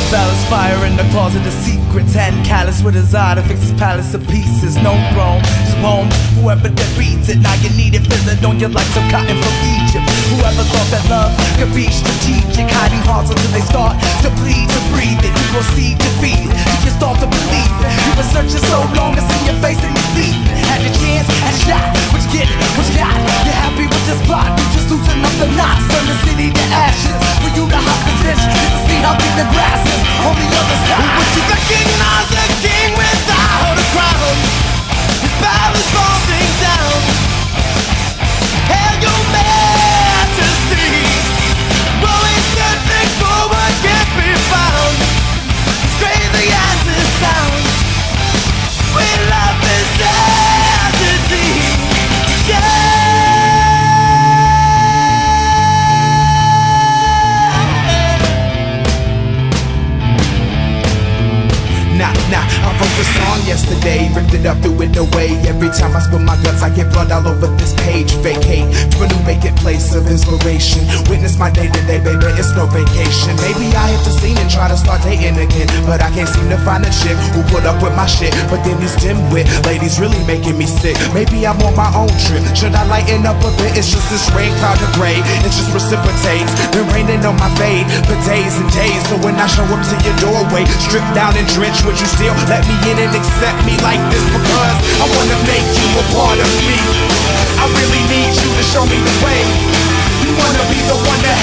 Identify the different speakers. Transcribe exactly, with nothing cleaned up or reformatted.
Speaker 1: Ballast fire in the closet of secrets. Hand callous with his eye to fix his palace of pieces. No throne, just poems. Whoever that reads it, now you need it, feel it on you like some cotton from Egypt. Whoever thought that love could be strategic, hiding hearts until they start to bleed, to breathe it. You proceed to feed it, you can start to believe it. You've been searching so long, it's in your face and you leave it. Had your chance, had a shot, what you get, what you got. You're happy with this plot, you just loosen up the knots. Turn the city to ashes, for you to hop this bitch, just to see how big the grass is on the other side.
Speaker 2: Would you recognize a king without a crown? His palace falling down. Hail your majesty. Rolling nothing forward can't be found. As crazy as it sounds, we love this tragedy. Yeah.
Speaker 3: Nah, nah, I wrote the song yesterday, ripped it up, threw it away. Every time I spill my guts, I get blood all over this page. Vacate to a new vacant place of inspiration. Witness my day-to-day, baby, it's no vacation. Maybe I hit the scene and try to start dating again, but I can't seem to find a chick who put up with my shit. But then these dim-wit ladies really making me sick. Maybe I'm on my own trip, should I lighten up a bit? It's just this rain cloud of gray, it just reciprocates. Been raining on my fade for days and days. So when I show up to your doorway, stripped down and drenched, would you still let me in and accept me like this? Because I wanna make you a part of me. I really need you to show me the way. You wanna be the one to